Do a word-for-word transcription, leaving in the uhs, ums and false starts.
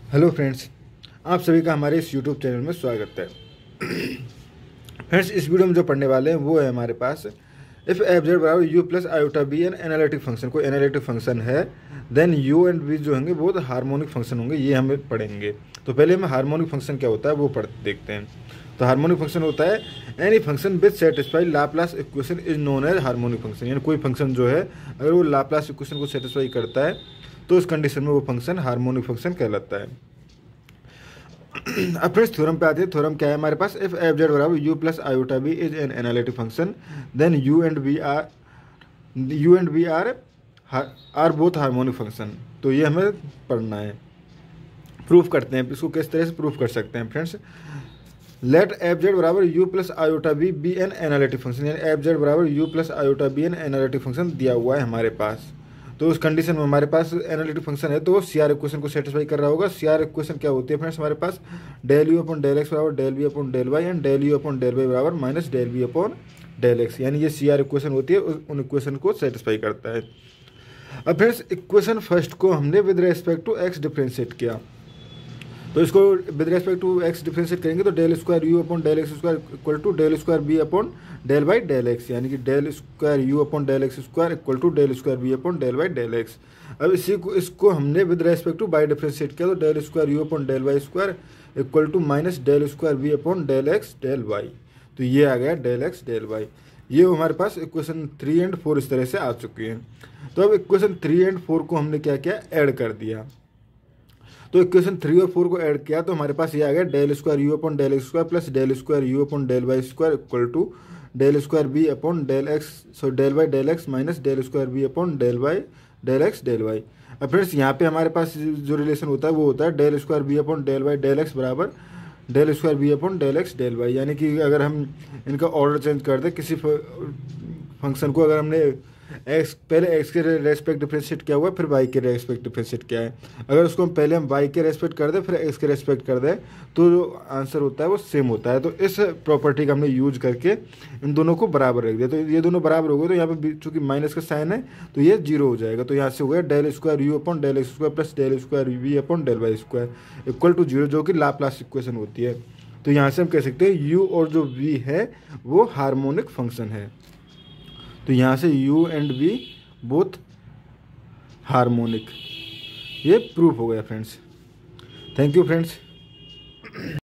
Hello friends, आप सभी का हमारे इस यूट्यूब चैनल में स्वागत है। फ्रेंड्स, इस वीडियो में जो पढ़ने वाले हैं वो है हमारे पास इफ़ एफ जेड बराबर u plus iota b an analytic function, कोई एनालिटिक फंक्शन है, देन यू एंड बी जो होंगे वो हार्मोनिक फंक्शन होंगे, ये हमें पढ़ेंगे। तो पहले हम हार्मोनिक फंक्शन क्या होता है वो पढ़ देखते हैं। तो हार्मोनिक फंक्शन होता है any function which satisfy Laplace equation is known as harmonic function, यानी कोई फंक्शन जो है अगर वो लाप्लास इक्वेशन को सेटिस्फाई करता है तो उस कंडीशन में वो फंक्शन हार्मोनिक फंक्शन कहलाता है। अब फ्रेंड्स थ्योरम पे आते हैं। थ्योरम क्या है हमारे पास, इफ एफ जेड बराबर u plus iota b is an analytic function then u and b are u and b are are both harmonic function. तो ये हमें पढ़ना है। प्रूफ करते हैं, इसको किस तरह से प्रूफ कर सकते हैं फ्रेंड्स। लेट एफ जेड बराबर u plus iota b b an analytic function, यानी एफ जेड बराबर u plus iota b an analytic function दिया हुआ है हमारे पास। तो उस कंडीशन में हमारे पास एनालिटिक फंक्शन है तो सी आर इक्वेशन को सेटिस्फाई कर रहा होगा। सी आर इक्वेशन क्या होती है फ्रेंड्स, हमारे पास del u upon del x बराबर del b upon del y and del u upon del y बराबर minus del b upon del x, यानी ये सी आर इक्वेशन होती है, उन इक्वेशन को सेटिस्फाई करता है। अब फ्रेंड्स इक्वेशन फर्स्ट को हमने with respect to x differentiate किया, तो इसको with respect to x differentiate करेंगे तो del square u upon del x square equal to del square b upon del y del x, यानी कि del square u upon del x square equal to del square b upon del y del x. अब इसी को इसको हमने with respect to y differentiate किया तो del square u upon del y square equal to minus del square b upon del x del y. तो ये आ गया डेल एक्स डेल वाई। ये हमारे पास इक्वेशन थ्री एंड फोर इस तरह से आ चुकी है। तो अब इक्वेशन थ्री एंड फोर को हमने क्या किया, ऐड कर दिया। तो इक्वेशन थ्री और फोर को ऐड किया तो हमारे पास ये आ गया del square u upon del x square plus del square u upon del y square equal to del square b upon del x so del y del x minus del square b upon del y del x del y. अब friends यहाँ पे हमारे पास जो relation होता है वो होता है del square b upon del y del x बराबर del square b upon del x del y, यानी कि अगर हम इनका ऑर्डर चेंज कर दें किसी फंक्शन को, अगर हमने एक्स पहले एक्स के रेस्पेक्ट डिफ्रेंशिएट किया हुआ है फिर वाई के रेस्पेक्ट डिफ्रेंशिएट किया है, अगर उसको हम पहले हम वाई के रेस्पेक्ट कर दें फिर एक्स के रेस्पेक्ट कर दें तो जो आंसर होता है वो सेम होता है। तो इस प्रॉपर्टी का हमने यूज करके इन दोनों को बराबर रख दिया। तो ये दोनों बराबर हो गए तो यहाँ पे चूंकि माइनस का साइन है तो ये जीरो हो जाएगा। तो यहाँ से हो गया del square u upon del x square plus del square v upon del y square equal to zero, जो कि लाप्लास इक्वेशन होती है। तो यहाँ से हम कह सकते हैं यू और जो वी है वो हार्मोनिक फंक्शन है। तो यहाँ से u and v both harmonic, ये प्रूफ हो गया फ्रेंड्स। Thank you friends.